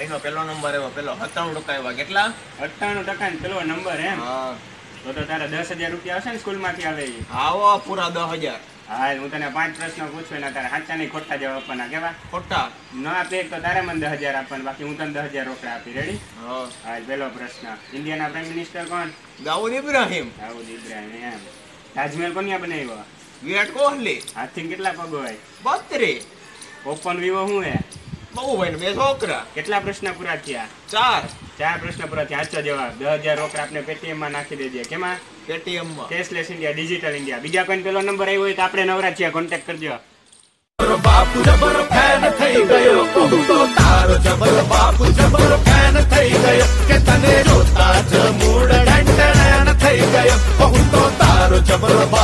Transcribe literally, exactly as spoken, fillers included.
ભાઈ નો પેલો નંબર આવ્યો, પેલો સત્તાણું ટકા આવ્યા. કેટલા? અઠ્ઠાણું ટકા ને પેલો નંબર એમ. હા તો તો તારા દસ હજાર રૂપિયા આવશે ને સ્કૂલ માંથી આવે ઈ? આવો પૂરા દસ હજાર. હા હું તને પાંચ પ્રશ્નો પૂછું એના તારા સાચા નહીં ખોટા જવાબ આપવાના. કેવા? ખોટા. ન આપે તો તારે મને દસ હજાર આપવાના, બાકી હું તને દસ હજાર રોકડા આપી. રેડી? હા. હા પેલો પ્રશ્ન, ઇન્ડિયાના પ્રાઇમ મિનિસ્ટર કોણ? દાઉદ ઇબ્રાહિમ. દાઉદ ઇબ્રાહિમ એમ. તાજમહેલ કોને બનાવ્યો? વિરાટ કોહલી. હાથથી કેટલા પગ હોય? બત્રીસ. ઓપન વિવો શું હે? બાબુભાઈ ને બે છોકરા. કેટલા પ્રશ્ન પૂરા થયા? ચાર. ચાર પ્રશ્ન પૂરા થયા. સાચો જવાબ. દસ હજાર રોકડા આપણે પેટીએમ માં નાખી દેજે. કેમાં? પેટીએમ માં. Cashless India, digital India. બીજા કોઈ પેલો નંબર આવ્યો હોય તો આપણે નવરા છીએ, કોન્ટેક્ટ કરજો. બાપુ જબર ફેન થઈ ગયો, હું તો તારો જબર બાપુ જબર ફેન થઈ ગયો, કે તને જોતા જ મૂડ ઢંઢણ થઈ ગયો, હું તો તારો જબર